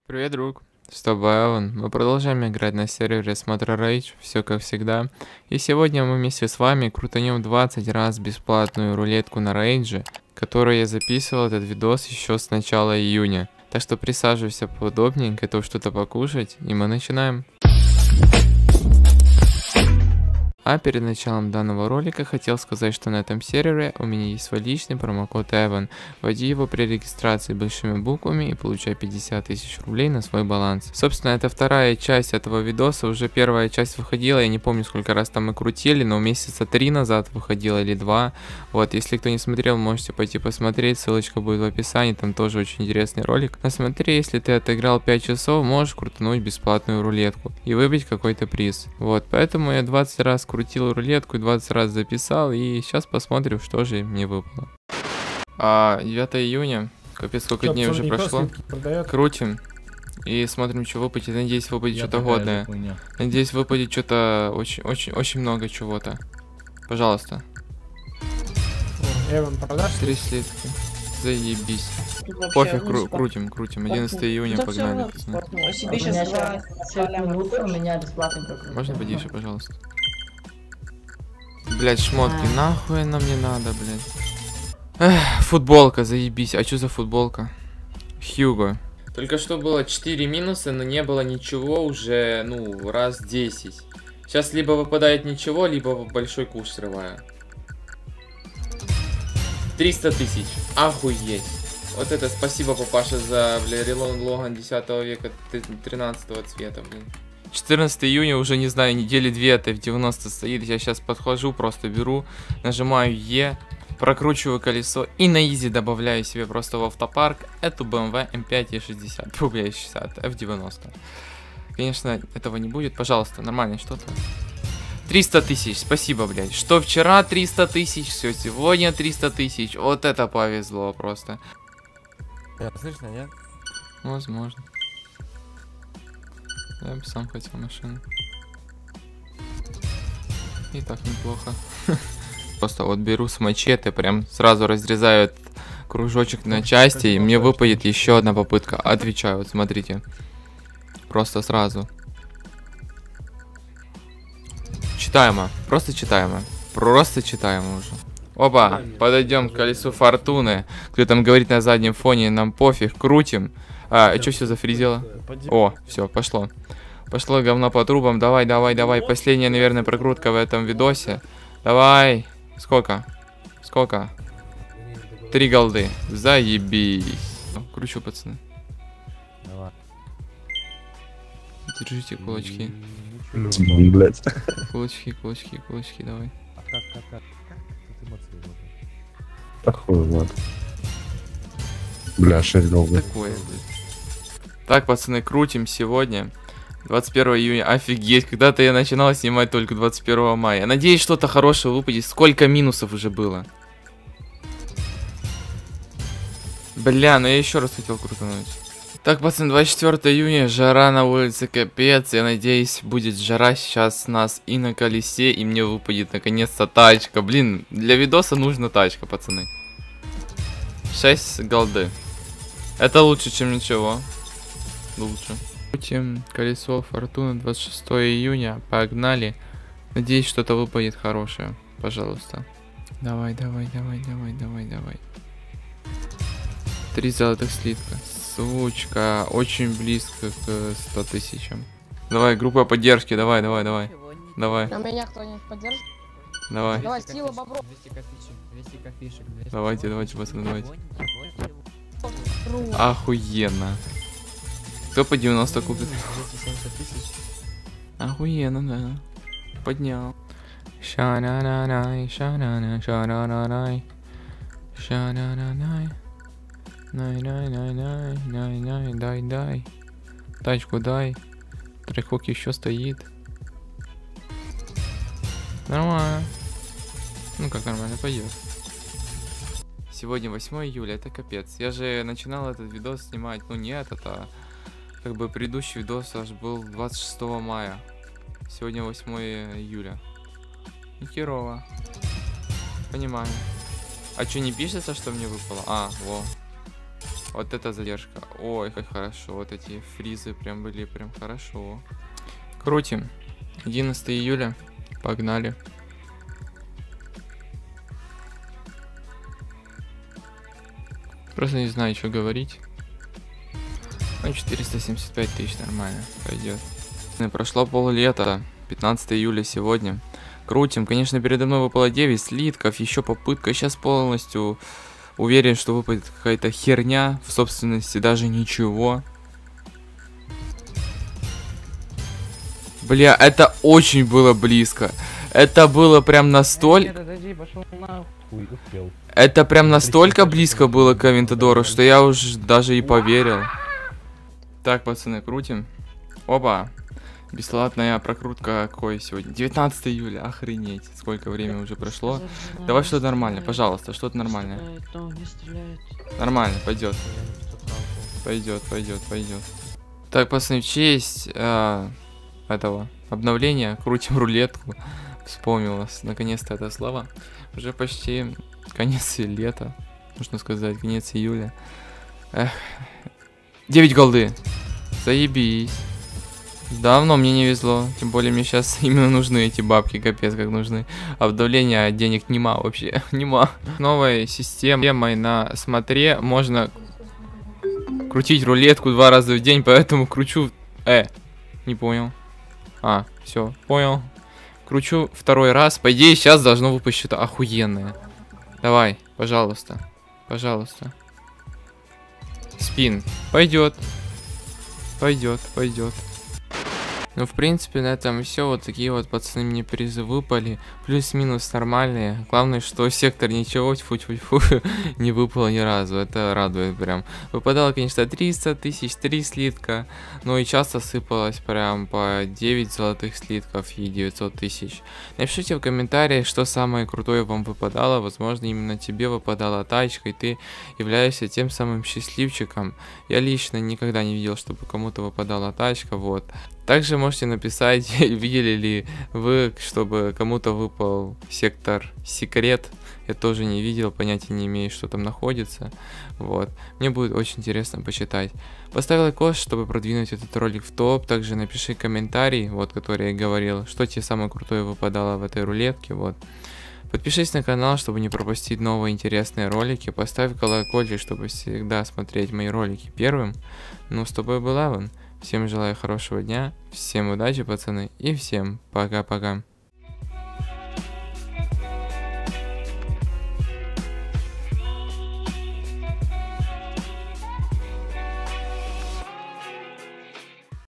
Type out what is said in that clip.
Привет, друг. С тобой Эван. Мы продолжаем играть на сервере Смотра Rage, все как всегда. И сегодня мы вместе с вами крутанем 20 раз бесплатную рулетку на Рейдже, которую я записывал этот видос еще с начала июня. Так что присаживайся поудобнее, готов что-то покушать, и мы начинаем. А перед началом данного ролика хотел сказать, что на этом сервере у меня есть свой личный промокод Evan. Вводи его при регистрации большими буквами и получай 50 тысяч рублей на свой баланс. Собственно, это вторая часть этого видоса, уже первая часть выходила, я не помню сколько раз там мы крутили, но месяца 3 назад выходила или 2. Вот, если кто не смотрел, можете пойти посмотреть, ссылочка будет в описании, там тоже очень интересный ролик. Но смотри, если ты отыграл 5 часов, можешь крутануть бесплатную рулетку и выбить какой-то приз. Вот, поэтому я 20 раз крутил рулетку и 20 раз записал, и сейчас посмотрим, что же мне выпало. 9 июня, капец, сколько дней уже прошло. Крутим и смотрим, что выпадет. Надеюсь, выпадет что-то годное. Надеюсь, выпадет что-то очень много чего-то. Пожалуйста. Эван, продашь? 3 слитки. Заебись. Пофиг, крутим. 11 июня, погнали. Можно потише, пожалуйста? Блять, шмотки, нахуй нам не надо, блять. Футболка, заебись. А что за футболка? Хьюго. Только что было 4 минуса, но не было ничего уже, ну, раз 10. Сейчас либо выпадает ничего, либо большой куш срываю. 300 тысяч. Охуеть. Вот это спасибо, папаша, за, бля, Релон Логан 10 века 13 цвета, блин. 14 июня, уже не знаю, недели 2 это в 90 стоит. Я сейчас подхожу, просто беру, нажимаю Е, прокручиваю колесо и на изи добавляю себе просто в автопарк эту BMW M5 E60. Фу, бля, 60, F90. Конечно, этого не будет. Пожалуйста, нормально что-то. 300 тысяч, спасибо, блядь. Что вчера 300 тысяч, все, сегодня 300 тысяч. Вот это повезло просто. Слышно, нет? Возможно. Я бы сам хотел машину. И так неплохо. Просто вот беру с мачете, прям сразу разрезаю этот кружочек на части, и мне выпадет еще одна попытка. Отвечаю, вот смотрите. Просто сразу. Читаемо, просто читаемо. Просто читаемо уже. Опа, подойдем к колесу фортуны. Кто там говорит на заднем фоне, нам пофиг, крутим. Что все зафризило? О, все, пошло. Пошло говно по трубам. Давай. Последняя, наверное, прокрутка в этом видосе. Давай. Сколько? 3 голды. Заебись. Кручу, пацаны. Давай. Держите кулачки. Блять. Кулачки, давай. А как? Такой вот. Бля, 6 голды. Такое, блядь. Так, пацаны, крутим сегодня. 21 июня. Офигеть, когда-то я начинал снимать только 21 мая. Надеюсь, что-то хорошее выпадет. Сколько минусов уже было? Бля, ну я еще раз хотел крутануть. Так, пацаны, 24 июня, жара на улице, капец. Я надеюсь, будет жара сейчас нас и на колесе, и мне выпадет наконец-то тачка. Блин, для видоса нужна тачка, пацаны. 6 голды. Это лучше, чем ничего. Лучше. Крутим колесо фортуны 26 июня. Погнали. Надеюсь, что-то выпадет хорошее. Пожалуйста. Давай. 3 золотых слитка. Сучка. Очень близко к 100 тысячам. Давай, группа поддержки. Давай. А меня кто-нибудь поддержит? Давай. Давай, сила бобров. 200 копеек. Давайте, пацаны, давайте. Охуенно. Кто по 90 купит? 270 тысяч. Охуенно, да. Поднял. Дай. Тачку дай. Трехок еще стоит. Нормально. Ну как нормально, пойдет. Сегодня 8 июля, это капец. Я же начинал этот видос снимать, ну не этот, а как бы предыдущий видос аж был 26 мая. Сегодня 8 июля. Нихерово. Понимаю. А что, не пишется, что мне выпало? А, во. Вот это задержка. Ой, как хорошо. Вот эти фризы прям были прям хорошо. Крутим. 11 июля. Погнали. Просто не знаю, что говорить. Ну, 475 тысяч, нормально, пойдет. Прошло поллета, 15 июля сегодня. Крутим, конечно, передо мной выпало 9 слитков, еще попытка. Сейчас полностью уверен, что выпадет какая-то херня, в собственности даже ничего. Бля, это очень было близко. Это было прям настолько... Это прям настолько близко было к Авентадору, что я уже даже и поверил. Так, пацаны, крутим. Опа. Бесплатная прокрутка какой сегодня? 19 июля, охренеть. Сколько времени уже прошло. Давай что-то нормальное, пожалуйста, что-то нормальное. Нормально, пойдет. Пойдет. Так, пацаны, в честь этого обновления крутим рулетку. Вспомнилось наконец-то это слово. Уже почти конец лета, можно сказать, конец июля. Эх. 9 голды. Заебись. Давно мне не везло. Тем более мне сейчас именно нужны эти бабки, капец как нужны. Обновления денег нема вообще. Нема. Новой системой на смотре можно крутить рулетку 2 раза в день, поэтому кручу... Не понял. Все, понял. Кручу 2-й раз. По идее, сейчас должно выпасть что-то охуенное. Давай, пожалуйста. Пожалуйста. Спин. Пойдет. Пойдет. Ну, в принципе, на этом все. Вот такие вот, пацаны, мне призы выпали. Плюс-минус нормальные. Главное, что сектор ничего, тьфу-тьфу-тьфу, не выпало ни разу. Это радует прям. Выпадало, конечно, 300 тысяч, 3 слитка. Но и часто сыпалось прям по 9 золотых слитков и 900 тысяч. Напишите в комментариях, что самое крутое вам выпадало. Возможно, именно тебе выпадала тачка, и ты являешься тем самым счастливчиком. Я лично никогда не видел, чтобы кому-то выпадала тачка, вот. Также можете написать, видели ли вы, чтобы кому-то выпал сектор секрет. Я тоже не видел, понятия не имею, что там находится. Вот. Мне будет очень интересно почитать. Поставь лайкос, чтобы продвинуть этот ролик в топ. Также напиши комментарий, вот, который я говорил, что тебе самое крутое выпадало в этой рулетке. Вот. Подпишись на канал, чтобы не пропустить новые интересные ролики. Поставь колокольчик, чтобы всегда смотреть мои ролики первым. Ну, с тобой был Эван. Всем желаю хорошего дня, всем удачи, пацаны, и всем пока-пока.